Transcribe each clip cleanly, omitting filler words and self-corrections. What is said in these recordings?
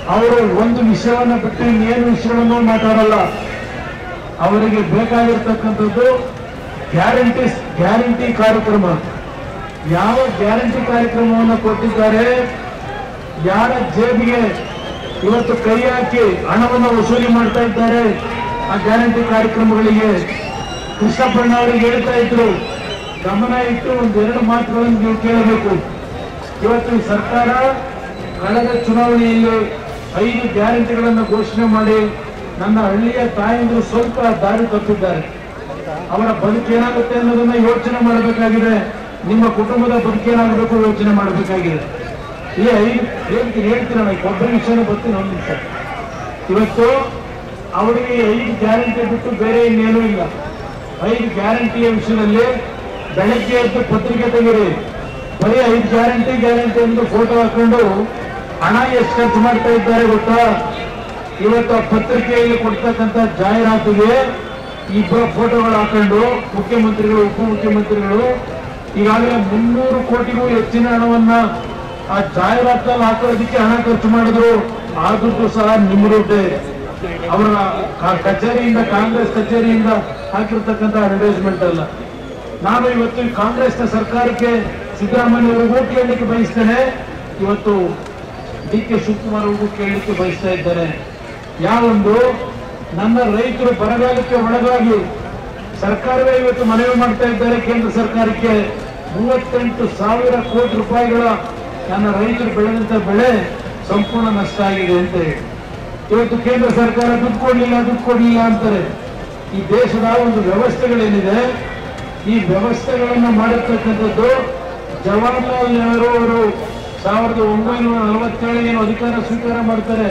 ಅವರು ಒಂದು ವಿಷಯವನ್ನು ಬಿಟ್ಟು ಇನ್ನೇನು ವಿಷಯವನ್ನು ಮಾತಾಡಲ್ಲ. ಅವರಿಗೆ ಬೇಕಾಗಿರ್ತಕ್ಕಂಥದ್ದು ಗ್ಯಾರಂಟಿ ಕಾರ್ಯಕ್ರಮ. ಯಾವ ಗ್ಯಾರಂಟಿ ಕಾರ್ಯಕ್ರಮವನ್ನು ಕೊಟ್ಟಿದ್ದಾರೆ, ಯಾರ ಜೇಬಿಗೆ ಇವತ್ತು ಕೈ ಹಾಕಿ ಹಣವನ್ನು ವಸೂಲಿ ಮಾಡ್ತಾ ಇದ್ದಾರೆ ಆ ಗ್ಯಾರಂಟಿ ಕಾರ್ಯಕ್ರಮಗಳಿಗೆ. ಕೃಷ್ಣಪ್ಪಣ್ಣ ಅವರಿಗೆ ಹೇಳ್ತಾ ಇದ್ರು, ಗಮನ ಇಟ್ಟು ಒಂದೆರಡು ಮಾತುಗಳನ್ನು ನೀವು ಕೇಳಬೇಕು. ಇವತ್ತು ಈ ಸರ್ಕಾರ ಕಳೆದ ಚುನಾವಣೆಯಲ್ಲಿ 5 ಗ್ಯಾರಂಟಿಗಳನ್ನು ಘೋಷಣೆ ಮಾಡಿ ನನ್ನ ಹಳ್ಳಿಯ ತಾಯಂದಿರು ಸ್ವಲ್ಪ ದಾರಿ ತಪ್ಪಿದ್ದಾರೆ. ಅವರ ಬದುಕೇನಾಗುತ್ತೆ ಅನ್ನೋದನ್ನ ಯೋಚನೆ ಮಾಡಬೇಕಾಗಿದೆ. ನಿಮ್ಮ ಕುಟುಂಬದ ಬದುಕೇನಾಗಬೇಕು ಯೋಚನೆ ಮಾಡಬೇಕಾಗಿದೆ. ಈ 5 ಹೇಳ್ತೀರಣ್ಣ, ಒಬ್ಬರ ವಿಷಯನ ಬರ್ತೀನಿ ಒಂದು ನಿಮಿಷ. ಇವತ್ತು ಅವರಿಗೆ 5 ಗ್ಯಾರಂಟಿ ಬಿಟ್ಟು ಬೇರೆ ಇನ್ನೇನೂ ಇಲ್ಲ. 5 ಗ್ಯಾರಂಟಿಯ ವಿಷಯದಲ್ಲಿ ಬೆಳಗ್ಗೆ ಎದ್ದು ಪತ್ರಿಕೆ ತೆಗೀರಿ, ಬರೀ 5 ಗ್ಯಾರಂಟಿ ಎಂದು ಫೋಟೋ ಹಾಕೊಂಡು ಹಣ ಎಷ್ಟು ಖರ್ಚು ಮಾಡ್ತಾ ಇದ್ದಾರೆ ಗೊತ್ತಾ? ಇವತ್ತು ಆ ಪತ್ರಿಕೆಯಲ್ಲಿ ಕೊಡ್ತಕ್ಕಂಥ ಜಾಹೀರಾತಿಗೆ ಇಬ್ಬರ ಫೋಟೋಗಳು ಹಾಕೊಂಡು ಮುಖ್ಯಮಂತ್ರಿಗಳು, ಉಪಮುಖ್ಯಮಂತ್ರಿಗಳು ಈಗಾಗಲೇ 300 ಕೋಟಿಗೂ ಹೆಚ್ಚಿನ ಹಣವನ್ನ ಆ ಜಾಹೀರಾತಲ್ಲಿ ಹಾಕೋದಕ್ಕೆ ಹಣ ಖರ್ಚು ಮಾಡಿದ್ರು. ಆ ದುಡ್ಡು ಸಹ ನಿಮ್ಮ ದುಡ್ಡೇ. ಅವರ ಕಚೇರಿಯಿಂದ, ಕಾಂಗ್ರೆಸ್ ಕಚೇರಿಯಿಂದ ಹಾಕಿರ್ತಕ್ಕಂಥ ಅಡ್ವರ್ಟೈಸ್ಮೆಂಟ್ ಅಲ್ಲ. ನಾನು ಇವತ್ತು ಕಾಂಗ್ರೆಸ್ನ ಸರ್ಕಾರಕ್ಕೆ ಸಿದ್ದರಾಮಯ್ಯ ಅವರಿಗೂ ಕೇಳಲಿಕ್ಕೆ ಬಯಸ್ತೇನೆ, ಇವತ್ತು DK ಶಿವಕುಮಾರ್ ಅವರಿಗೂ ಕೇಳಲಿಕ್ಕೆ ಬಯಸ್ತಾ ಇದ್ದೇನೆ. ಯಾವೊಂದು ನನ್ನ ರೈತರು ಬರಗಾಲಕ್ಕೆ ಒಳಗಾಗಿ ಸರ್ಕಾರವೇ ಇವತ್ತು ಮನವಿ ಮಾಡ್ತಾ ಇದ್ದಾರೆ ಕೇಂದ್ರ ಸರ್ಕಾರಕ್ಕೆ, 38,000 ಕೋಟಿ ರೂಪಾಯಿಗಳ ನನ್ನ ರೈತರು ಬೆಳೆದಂತ ಬೆಳೆ ಸಂಪೂರ್ಣ ನಷ್ಟ ಆಗಿದೆ ಅಂತ ಹೇಳಿ ಇವತ್ತು ಕೇಂದ್ರ ಸರ್ಕಾರ ದುಡ್ಡು ಕೊಡ್ಲಿಲ್ಲ ಅಂತಾರೆ. ಈ ದೇಶದ ಒಂದು ವ್ಯವಸ್ಥೆಗಳೇನಿದೆ, ಈ ವ್ಯವಸ್ಥೆಗಳನ್ನು ಮಾಡಿರ್ತಕ್ಕಂಥದ್ದು ಜವಾಹರ್ಲಾಲ್ ನೆಹರು ಅವರು 1947 ಏನು ಅಧಿಕಾರ ಸ್ವೀಕಾರ ಮಾಡ್ತಾರೆ.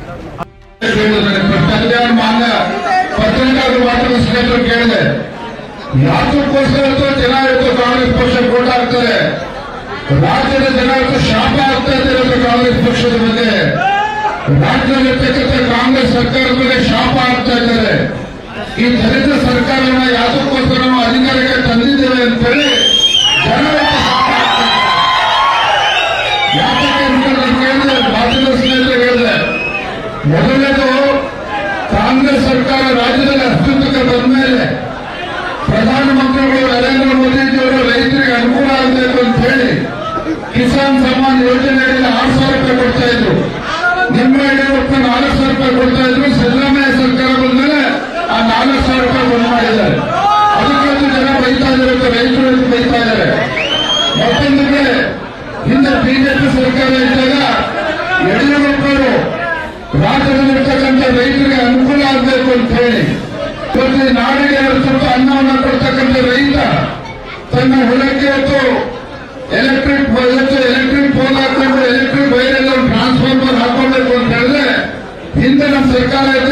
ಕೇಳಿದೆ, ಯಾತಕ್ಕೋಸ್ಕರ ಜನ ಇವತ್ತು ಕಾಂಗ್ರೆಸ್ ಪಕ್ಷ ಓಟ್ ಹಾಕ್ತಾರೆ, ರಾಜ್ಯದ ಜನ ಇವತ್ತು ಶಾಪ ಆಗ್ತಾ ಇದ್ದಾರೆ ಕಾಂಗ್ರೆಸ್ ಪಕ್ಷದ ಬಗ್ಗೆ, ರಾಜ್ಯದಲ್ಲಿರ್ತಕ್ಕಂಥ ಕಾಂಗ್ರೆಸ್ ಸರ್ಕಾರದ ಮೇಲೆ ಶಾಪ ಆಗ್ತಾ ಇದ್ದಾರೆ. ಈ ದಲಿತ ಸರ್ಕಾರವನ್ನು ಯಾತಕ್ಕೋಸ್ಕರ ನಾವು ಅಧಿಕಾರಕ್ಕೆ ತಂದಿದ್ದೇವೆ ಅಂತ ಹೇಳಿ ಜನ ಯಾತಕ್ಕೆ ಕೇಳಿದೆ, ಮಾಧ್ಯಮ ಸ್ನೇಹಿತರು ಹೇಳಿದೆ. ಮೊದಲನೇದು, ಕಾಂಗ್ರೆಸ್ ಸರ್ಕಾರ ರಾಜ್ಯದಲ್ಲಿ ಅಸ್ತಿತ್ವಕ್ಕೆ ಬಂದ ಮೇಲೆ ಪ್ರಧಾನಮಂತ್ರಿಗಳು ನರೇಂದ್ರ ಮೋದಿಜಿಯವರು ರೈತರಿಗೆ ಅನುಕೂಲ ಆಗಬೇಕು ಅಂತ ಹೇಳಿ ಕಿಸಾನ್ ಸಮ್ಮಾನ್ ಯೋಜನೆಯಲ್ಲಿ 6,000 ರೂಪಾಯಿ ಕೊಡ್ತಾ ಇದ್ರು. ನಿಮ್ಮ ಯಡಿಯೂರಪ್ಪ 4,000 ರೂಪಾಯಿ ಕೊಡ್ತಾ ಇದ್ರು. ಸಿದ್ದರಾಮಯ್ಯ ಸರ್ಕಾರ ಬಂದ್ಮೇಲೆ ಆ 4,000 ರೂಪಾಯಿ ಬಂದ್ ಮಾಡಿದ್ದಾರೆ. ಅದಕ್ಕೊಂದು ಜನ ಬೈತಾ ಇದ್ದಾರೆ, ರೈತರು ಬೈತಾ ಇದ್ದಾರೆ. ಮತ್ತೊಂದಿಗೆ ಹಿಂದೆ ಬಿಜೆಪಿ ಸರ್ಕಾರ ಇದ್ದಾಗ ಯಡಿಯೂರಪ್ಪರು ರಾಜ್ಯದಲ್ಲಿರ್ತಕ್ಕಂಥ ರೈತರಿಗೆ ಅನುಕೂಲ ಆಗಬೇಕು ಅಂತ ಹೇಳಿ ಇವತ್ತು ನಾಡಿಗೆ 2 ಸ್ವಲ್ಪ ಅನ್ನವನ್ನು ಕೊಡ್ತಕ್ಕಂಥ ರೈತ ತನ್ನ ಹೊಲಕ್ಕೆ ಎಲೆಕ್ಟ್ರಿಕ್ ಪೋಲ್ ಹಾಕೊಂಡು ಎಲೆಕ್ಟ್ರಿಕ್ ವೈರ್ ಎಲ್ಲ ಟ್ರಾನ್ಸ್ಫಾರ್ಮರ್ ಹಾಕೊಳ್ಬೇಕು ಅಂತ ಹೇಳಿದ್ರೆ ಹಿಂದೆ ನಮ್ಮ ಸರ್ಕಾರ